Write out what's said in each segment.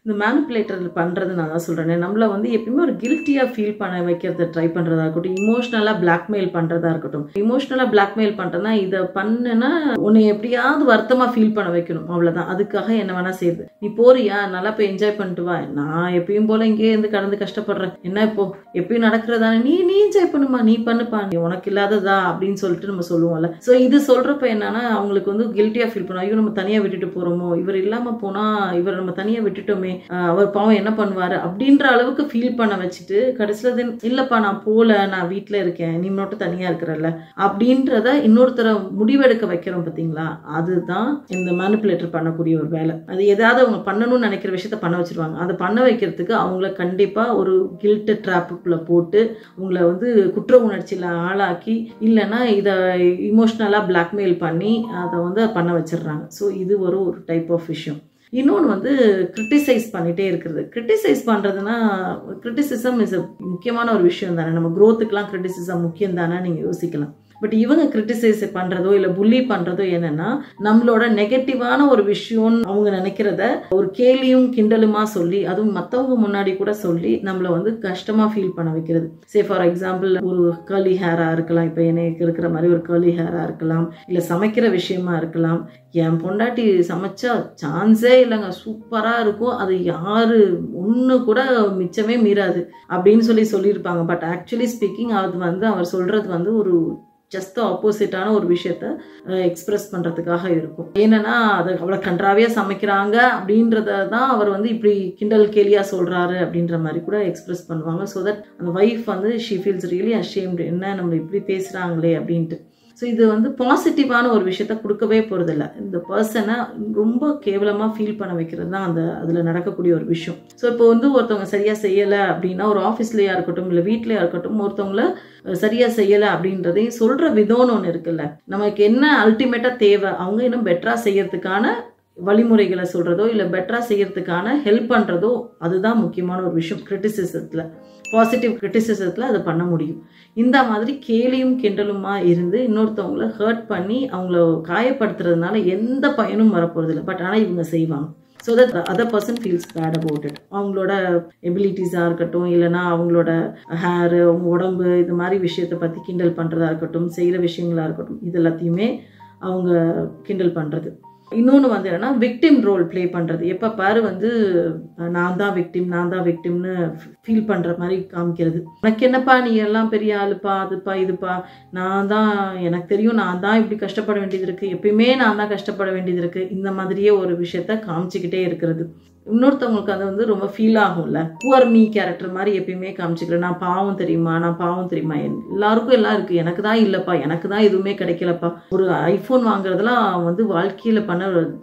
இந்த மேனிப்புலேட்டர் பண்ணுறது நான் தான் சொல்கிறேன். நம்மளை வந்து எப்பயுமே ஒரு கில்ட்டியாக ஃபீல் பண்ண வைக்கிறத ட்ரை பண்ணுறதா இருக்கட்டும், இமோஷ்னலாக பிளாக்மெயில் பண்ணுறதா இருக்கட்டும். இமோஷ்னலாக பிளாக்மெயில் பண்ணுறேன்னா இதை பண்ணுன்னா உன்னை எப்படியாவது வருத்தமாக ஃபீல் பண்ண வைக்கணும், அவ்வளோதான். அதுக்காக என்ன வேணால் செய்யுது. நீ போறியா, நல்லா போய் என்ஜாய் பண்ணிட்டு வா, நான் எப்பயும் போல் இங்கேயே இருந்து கடந்து கஷ்டப்படுறேன், என்ன இப்போ எப்பயும் நடக்கிறதானே, நீ என்ஜாய் பண்ணுமா, நீ பண்ணுப்பா, நீ உனக்கு இல்லாததா அப்படின்னு சொல்லிட்டு நம்ம சொல்லுவோம்ல. ஸோ இது சொல்கிறப்ப என்னன்னா அவங்களுக்கு வந்து கில்ட்டியாக ஃபீல் பண்ணும். ஐயோ நம்ம தனியாக விட்டுட்டு போகிறோமோ, இவர் இல்லாமல் போனால் இவர் நம்ம தனியாக விட்டுட்டோமே, அவர் பாவம் என்ன பண்ணுவார் அப்படின்ற அளவுக்கு ஃபீல் பண்ண வச்சுட்டு கடைசியில் இல்லைப்பா நான் போகல, நான் வீட்டில் இருக்கேன், நீ மட்டும் தனியாக இருக்கிறல்ல அப்படின்றத இன்னொருத்தரை முடிவெடுக்க வைக்கிறோம் பார்த்தீங்களா. அதுதான் இந்த மேனிப்புலேட்டர் பண்ணக்கூடிய ஒரு வேலை. அது ஏதாவது அவங்க பண்ணணும்னு நினைக்கிற விஷயத்த பண்ண வச்சிருவாங்க. அதை பண்ண வைக்கிறதுக்கு அவங்கள கண்டிப்பாக ஒரு கில்ட் ட்ராப்புக்குள்ளே போட்டு உங்களை வந்து குற்ற உணர்ச்சியில் ஆளாக்கி இல்லைன்னா இதை இமோஷ்னலாக பிளாக்மெயில் பண்ணி அதை வந்து பண்ண வச்சிடுறாங்க. ஸோ இது ஒரு டைப் ஆஃப் விஷயம். இன்னொன்று வந்து கிரிட்டிசைஸ் பண்ணிகிட்டே இருக்கிறது. கிரிட்டிசைஸ் பண்ணுறதுனா கிரிட்டிசிசம் இஸ் முக்கியமான ஒரு விஷயம் தானே, நம்ம க்ரோத்துக்கெலாம் கிரிட்டிசிசம் முக்கியம் தானே நீங்கள் யோசிக்கலாம். பட் இவங்க கிரிட்டிசைஸ் பண்ணுறதோ இல்லை புல்லி பண்ணுறதோ என்னன்னா நம்மளோட நெகட்டிவான ஒரு விஷயம்னு அவங்க நினைக்கிறத ஒரு கேலியும் கிண்டலுமா சொல்லி, அதுவும் மற்றவங்க முன்னாடி கூட சொல்லி நம்மளை வந்து கஷ்டமாக ஃபீல் பண்ண வைக்கிறது. சே ஃபார் எக்ஸாம்பிள் ஒரு கர்லி ஹேராக இருக்கலாம், இப்போ எனக்கு இருக்கிற மாதிரி ஒரு கர்லி ஹேராக இருக்கலாம், இல்லை சமைக்கிற விஷயமா இருக்கலாம். என் பொண்டாட்டி சமைச்சா சான்ஸே இல்லைங்க, சூப்பராக இருக்கும், அது யாரு ஒன்று கூட மிச்சமே மீறாது அப்படின்னு சொல்லியிருப்பாங்க. பட் ஆக்சுவலி ஸ்பீக்கிங் அது வந்து அவர் சொல்கிறது வந்து ஒரு ஜஸ்ட் ஆப்போசிட்டான ஒரு விஷயத்த எக்ஸ்பிரஸ் பண்ணுறதுக்காக இருக்கும். ஏன்னா அதை அவ்வளோ கன்றாவியாக சமைக்கிறாங்க அப்படின்றத தான் அவர் வந்து இப்படி கிண்டல் கேலியாக சொல்கிறாரு அப்படின்ற மாதிரி கூட எக்ஸ்பிரஸ் பண்ணுவாங்க. ஸோ தட் அந்த ஒய்ஃப் வந்து ஷீ ஃபீல்ஸ் ரியலி அஷேம்டு, என்ன நம்ம இப்படி பேசுகிறாங்களே அப்படின்ட்டு. ஸோ இது வந்து பாசிட்டிவான ஒரு விஷயத்த கொடுக்கவே போகிறதில்ல. இந்த பர்சனை ரொம்ப கேவலமாக ஃபீல் பண்ண வைக்கிறது தான் அதில் நடக்கக்கூடிய ஒரு விஷயம். ஸோ இப்போ வந்து ஒருத்தவங்க சரியாக செய்யலை அப்படின்னா ஒரு ஆஃபீஸ்லேயா இருக்கட்டும் இல்லை வீட்லேயா இருக்கட்டும் ஒருத்தவங்கள சரியாக செய்யலை அப்படின்றதையும் சொல்கிற விதம்னு ஒன்று இருக்குல்ல. நமக்கு என்ன அல்டிமேட்டாக தேவை, அவங்க இன்னும் பெட்டராக செய்யறதுக்கான வழிமுறைகளை சொல்கிறதோ இல்லை பெட்டராக செய்யறதுக்கான ஹெல்ப் பண்ணுறதோ அதுதான் முக்கியமான ஒரு விஷயம். கிரிட்டிசிசத்தில் பாசிட்டிவ் கிரிட்டிசிசத்தில் அதை பண்ண முடியும். இந்த மாதிரி கேலியும் கிண்டலுமா இருந்து இன்னொருத்தவங்கள ஹர்ட் பண்ணி அவங்கள காயப்படுத்துறதுனால எந்த பயனும் வரப்போறதில்லை. பட் ஆனால் இவங்க செய்வாங்க. So that other person feels bad about it. அவங்களோட எபிலிட்டிஸாக இருக்கட்டும் இல்லைனா அவங்களோட ஹேரு, அவங்க உடம்பு, இது மாதிரி விஷயத்தை பற்றி கிண்டல் பண்ணுறதா இருக்கட்டும், செய்கிற விஷயங்களாக இருக்கட்டும், இது எல்லாத்தையுமே அவங்க கிண்டல் பண்ணுறது. இன்னொன்று வந்து என்னன்னா விக்டிம் ரோல் ப்ளே பண்ணுறது. எப்போ பாரு வந்து நான் தான் விக்டிம்னு ஃபீல் பண்ணுற மாதிரி காமிக்கிறது. எனக்கு என்னப்பா, நீ எல்லாம் பெரிய ஆளுப்பா, அதுப்பா இதுப்பா, நான் தான், எனக்கு தெரியும், நான் தான் இப்படி கஷ்டப்பட வேண்டியது இருக்குது, எப்பயுமே நான் தான் கஷ்டப்பட வேண்டியது இருக்குது, இந்த மாதிரியே ஒரு விஷயத்த காமிச்சிக்கிட்டே இருக்கிறது. இன்னொருத்தவங்களுக்கு அது வந்து ரொம்ப ஃபீல் ஆகும்ல. புவர் மீ கேரக்டர் மாதிரி எப்பயுமே காமிச்சிக்கிறேன். நான் பாவம் தெரியுமா, எல்லாருக்கும் எல்லாம் இருக்குது, எனக்கு தான் இல்லைப்பா, எனக்கு தான் எதுவுமே கிடைக்கலப்பா. ஒரு ஐஃபோன் வாங்குறதுலாம் வந்து வாழ்க்கையில் பண்ண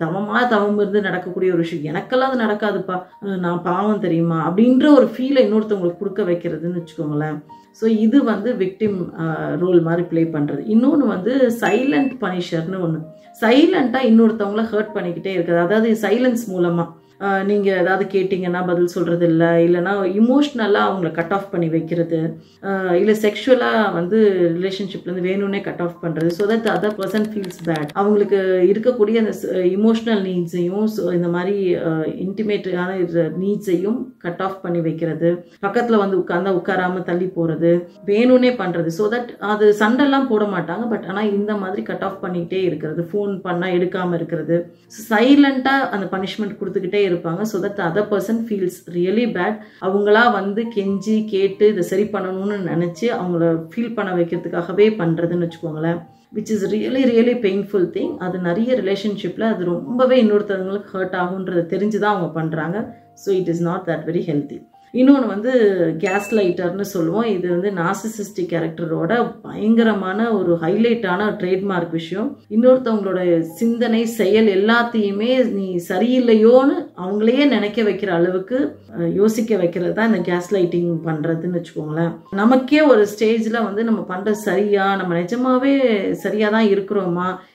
தவம் இருந்து நடக்கக்கூடிய ஒரு விஷயம். எனக்கெல்லாம் அது நடக்காதுப்பா, நான் பாவம் தெரியுமா அப்படின்ற ஒரு ஃபீலை இன்னொருத்தவங்களுக்கு கொடுக்க வைக்கிறதுன்னு வச்சுக்கோங்களேன். ஸோ இது வந்து விக்டிம் ரோல் மாதிரி ப்ளே பண்ணுறது. இன்னொன்று வந்து சைலண்ட் பனிஷர்னு ஒன்று. சைலண்ட்டாக இன்னொருத்தவங்கள ஹர்ட் பண்ணிக்கிட்டே இருக்குது. அதாவது சைலன்ஸ் மூலமாக நீங்கள் ஏதாவது கேட்டிங்கன்னா பதில் சொல்கிறது இல்லை, இல்லைனா இமோஷ்னலாக அவங்கள கட் ஆஃப் பண்ணி வைக்கிறது, இல்லை செக்ஷுவலாக வந்து ரிலேஷன்ஷிப்லேருந்து வேணும்னே கட் ஆஃப் பண்ணுறது. So that other person feels bad. அவங்களுக்கு இருக்கக்கூடிய அந்த இமோஷ்னல் நீட்ஸையும் இந்த மாதிரி இன்டிமேட்டான நீட்ஸையும் கட் ஆஃப் பண்ணி வைக்கிறது, பக்கத்தில் வந்து உட்காராமல் தள்ளி போகிறது, வேணும்னே பண்ணுறது. ஸோ தட் அது சண்டெல்லாம் போட மாட்டாங்க, பட் ஆனால் இந்த மாதிரி கட் ஆஃப் பண்ணிக்கிட்டே இருக்கிறது, ஃபோன் பண்ணால் எடுக்காமல் இருக்கிறது, சைலண்ட்டாக அந்த பனிஷ்மெண்ட் கொடுத்துக்கிட்டே இருப்பாங்க. So that other person feels really bad. அவங்களா வந்து கெஞ்சி கேட்டு இதை சரி பண்ணணும்னு நினச்சி அவங்கள ஃபீல் பண்ண வைக்கிறதுக்காகவே பண்ணுறதுன்னு வச்சுக்கோங்களேன். Which is really painful thing. அது நிறைய ரிலேஷன்ஷிப்பில் அது ரொம்பவே இன்னொருத்தவங்களுக்கு ஹர்ட் ஆகுன்றதை தெரிஞ்சு தான் அவங்க பண்ணுறாங்க. So it is not that very healthy. இன்னொன்று வந்து கேஸ் லைட்டர்னு சொல்லுவோம். இது வந்து நார்சிசிஸ்டிக் கேரக்டரோட பயங்கரமான ஒரு ஹைலைட்டான ட்ரேட்மார்க் விஷயம். இன்னொருத்தவங்களோட சிந்தனை செயல் எல்லாத்தையுமே நீ சரியில்லையோன்னு அவங்களையே நினைக்க வைக்கிற அளவுக்கு யோசிக்க வைக்கிறது தான் இந்த கேஸ் லைட்டிங் பண்ணுறதுன்னு வச்சுக்கோங்களேன். நமக்கே ஒரு ஸ்டேஜில் வந்து நம்ம பண்ணுறது சரியா, நம்ம நிஜமாவே சரியாக தான் இருக்கிறோமா,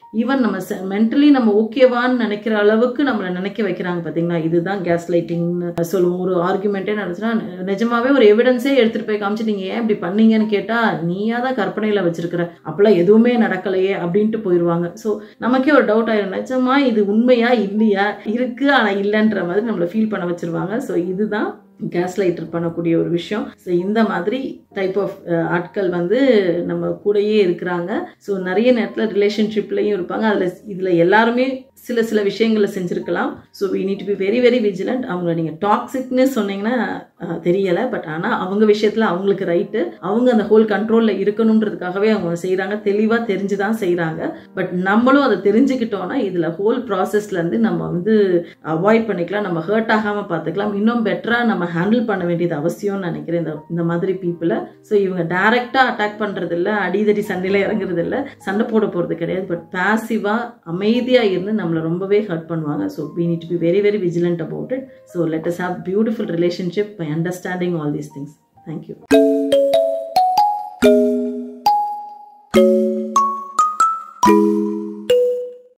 ஈவன் நம்ம மென்டலி நம்ம ஓகேவான்னு நினைக்கிற அளவுக்கு நம்மளை நினைக்க வைக்கிறாங்க பார்த்தீங்களா. இதுதான் கேஸ் லைட்டிங்னு சொல்லுவோம். ஒரு ஆர்குமெண்ட்டே நடந்துச்சுன்னா நிஜமாவே ஒரு எவிடன்ஸே எடுத்துட்டு போய் காமிச்சு நீங்க ஏன் இப்படி பண்ணீங்கன்னு கேட்டா நீயா தான் கற்பனையில வச்சிருக்கிற, அப்பெல்லாம் எதுவுமே நடக்கலையே அப்படின்ட்டு போயிடுவாங்க. ஸோ நமக்கே ஒரு டவுட் ஆயிடும், நிஜமா இது உண்மையா இல்லையா, இருக்கு ஆனா இல்லைன்ற மாதிரி நம்மளை ஃபீல் பண்ண வச்சிருவாங்க. ஸோ இதுதான் கேஸ் லைட்டர் பண்ணக்கூடிய ஒரு விஷயம். ஸோ இந்த மாதிரி டைப் ஆஃப் ஆட்கள் வந்து நம்ம கூடயே இருக்கிறாங்க. ஸோ நிறைய நேரத்தில் ரிலேஷன்ஷிப்லையும் இருப்பாங்க. இதில் எல்லாருமே சில விஷயங்களை செஞ்சுருக்கலாம். So we need to be very very vigilant. அவங்க நீங்கள் டாக்ஸிக்னு சொன்னீங்கன்னா தெரியலை, பட் ஆனால் அவங்க விஷயத்தில் அவங்களுக்கு ரைட்டு, அவங்க அந்த ஹோல் கண்ட்ரோலில் இருக்கணுன்றதுக்காகவே அவங்க செய்கிறாங்க, தெளிவாக தெரிஞ்சு தான் செய்கிறாங்க. பட் நம்மளும் அதை தெரிஞ்சுக்கிட்டோன்னா இதில் ஹோல் ப்ராசஸ்லேருந்து நம்ம வந்து அவாய்ட் பண்ணிக்கலாம், நம்ம ஹர்ட் ஆகாமல் பார்த்துக்கலாம், இன்னும் பெட்டராக நம்ம ஹேண்டில் பண்ண வேண்டியது அவசியம்னு நினைக்கிறேன் இந்த மாதிரி பீப்புளை. ஸோ இவங்க டைரெக்டாக அட்டாக் பண்ணுறது இல்லை, அடிதடி சண்டையில் இறங்குறது இல்லை, சண்டை போட போகிறது கிடையாது, பட் பேசிவாக அமைதியாக இருந்து நம்மளை ரொம்பவே ஹர்ட் பண்ணுவாங்க. So we need to be very very vigilant about it. So let us have beautiful relationship by understanding all these things. Thank you.